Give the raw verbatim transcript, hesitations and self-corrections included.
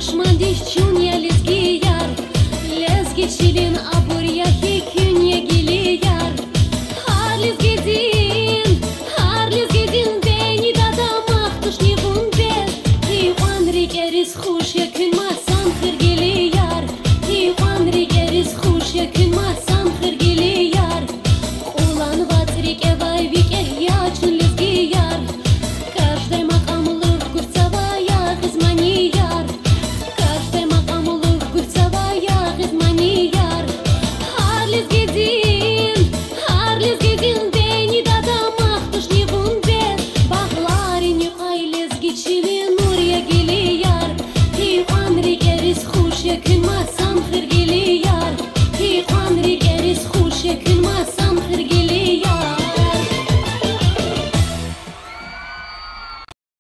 Düşmandiş çun ya lezgi yar, lezgi çilin abur ya hikün ya gili yar. Har lezgi din, har lezgi din beni dadamak tuşni bun bez. Hiwan rigeriz xush yakın masan kırgili yar. Hiwan rigeriz xush yakın masan kırgili yar. Ulan vatrik evay vike ya çun lezgi yar. Каждый макам лук курцевая хизмани яр. Каждый макам лук курцевая хизмани яр. Харлиз гедин, харлиз гедин бени дадамах тушни бун без. Бахлари нюхай лезги чили.